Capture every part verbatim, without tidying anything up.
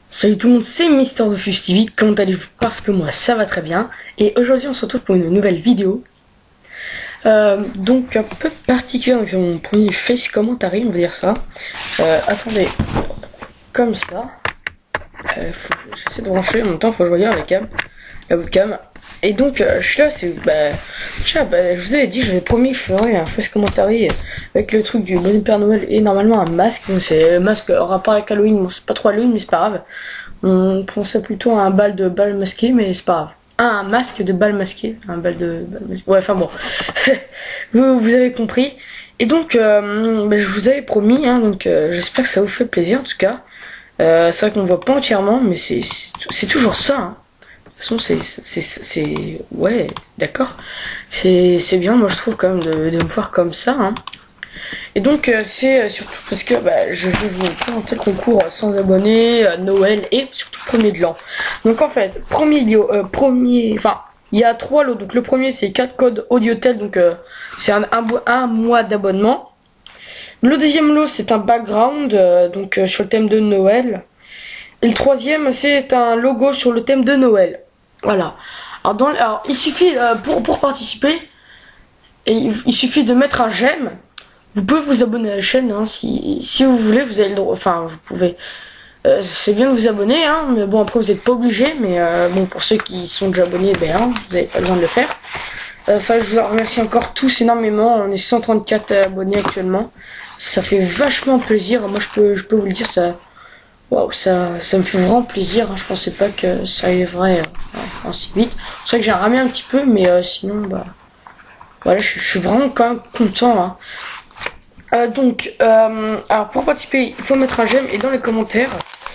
Salut tout le monde, c'est Mister Dofus T V, comment allez-vous? Parce que moi ça va très bien. Et aujourd'hui on se retrouve pour une nouvelle vidéo. Euh, donc un peu particulière, donc c'est mon premier face commentary, on va dire ça. Euh, attendez, comme ça. Euh, J'essaie de brancher, en même temps faut que je regarde la cam, la webcam. Et donc euh, je suis là, c'est bah, tiens, bah, je vous avais dit, j'avais promis que je ferais un face commentary avec le truc du bon Père Noël et normalement un masque. Donc c'est un masque en rapport avec Halloween, bon, c'est pas trop Halloween mais c'est pas grave. On pensait plutôt à un bal de bal masqué, mais c'est pas grave. Ah, un masque de bal masqué, un bal de bal masqué. Ouais, enfin bon, vous, vous avez compris. Et donc, euh, bah, je vous avais promis, hein, donc euh, j'espère que ça vous fait plaisir en tout cas. Euh, c'est vrai qu'on ne voit pas entièrement, mais c'est c'est toujours ça. Hein. De toute façon, c'est c'est ouais, d'accord. C'est c'est bien, moi je trouve quand même de, de me voir comme ça. Hein. Et donc euh, c'est euh, surtout parce que bah, je vais vous présenter le concours sans abonnés, euh, Noël et surtout premier de l'an. Donc en fait, premier lot, euh, premier, enfin il y a trois lots. Donc le premier c'est quatre codes Audiotel, donc euh, c'est un, un, un mois d'abonnement. Le deuxième lot c'est un background, euh, donc euh, sur le thème de Noël. Et le troisième c'est un logo sur le thème de Noël. Voilà. Alors, dans, alors il suffit euh, pour, pour participer, et il, il suffit de mettre un j'aime. Vous pouvez vous abonner à la chaîne hein, si, si vous voulez, vous avez le droit, enfin vous pouvez, euh, c'est bien de vous abonner, hein, mais bon après vous n'êtes pas obligé, mais euh, bon pour ceux qui sont déjà abonnés, ben hein, vous n'avez pas besoin de le faire. Euh, ça je vous en remercie encore tous énormément, on est cent trente-quatre abonnés actuellement, ça fait vachement plaisir, moi je peux, je peux vous le dire, ça, waouh, ça, ça me fait vraiment plaisir, hein, je pensais pas que ça arriverait euh, aussi vite, c'est vrai que j'ai ramé un petit peu, mais euh, sinon bah, voilà, je, je suis vraiment quand même content. Hein. Euh, donc, euh, alors pour participer, il faut mettre un j'aime et dans les commentaires,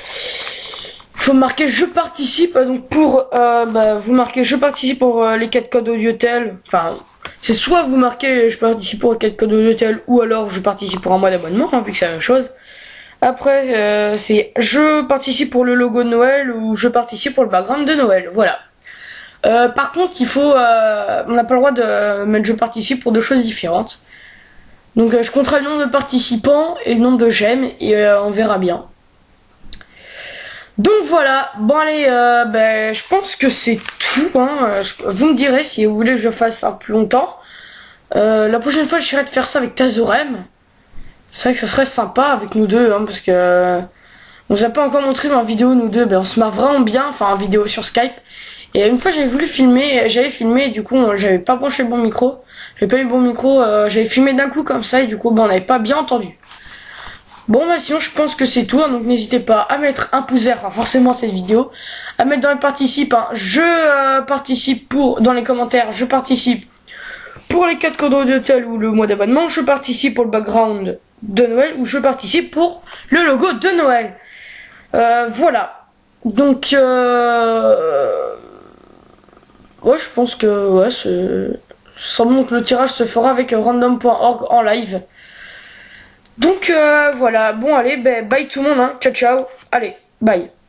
il faut marquer je participe. Donc pour, euh, bah, vous marquez je participe pour euh, les quatre codes Audiotel. Enfin, c'est soit vous marquez je participe pour les quatre codes Audiotel ou alors je participe pour un mois d'abonnement, hein, vu que c'est la même chose. Après, euh, c'est je participe pour le logo de Noël ou je participe pour le background de Noël. Voilà. Euh, par contre, il faut, euh, on n'a pas le droit de mettre je participe pour deux choses différentes. Donc euh, je compterai le nombre de participants et le nombre de j'aime et euh, on verra bien. Donc voilà, bon allez, euh, ben, je pense que c'est tout. Hein. Je, vous me direz si vous voulez que je fasse ça plus longtemps. Euh, la prochaine fois, j'essaierai de faire ça avec Tazorem. C'est vrai que ça serait sympa avec nous deux, hein, parce que euh, on vous a pas encore montré mais en vidéo nous deux, ben, on se marre vraiment bien, enfin en vidéo sur Skype. Et une fois j'avais voulu filmer, j'avais filmé, et du coup j'avais pas branché le bon micro. J'avais pas eu le bon micro, euh, j'avais filmé d'un coup comme ça et du coup bah, on n'avait pas bien entendu. Bon bah sinon je pense que c'est tout, hein, donc n'hésitez pas à mettre un pouce vert, enfin forcément cette vidéo, à mettre dans les participes, hein, je euh, participe pour, dans les commentaires, je participe pour les quatre codes Audiotel ou le mois d'abonnement, je participe pour le background de Noël ou je participe pour le logo de Noël. Euh, voilà. Donc euh... ouais je pense que ouais c'est... Semble que le tirage se fera avec random point org en live. Donc euh, voilà, bon allez, bah, bye tout le monde, hein. Ciao ciao, allez, bye.